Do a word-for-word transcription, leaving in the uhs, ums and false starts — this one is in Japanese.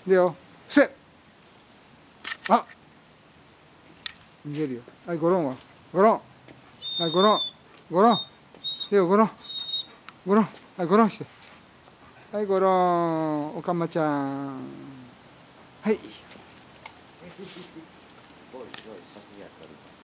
でよ、せあ逃げるよ。はい、ゴロンは。ゴロン。はい、ゴロン。ゴロン。でよ、ゴロン。ゴロン。はい、ゴロンして。はい、ゴロン。おかまちゃん。はい。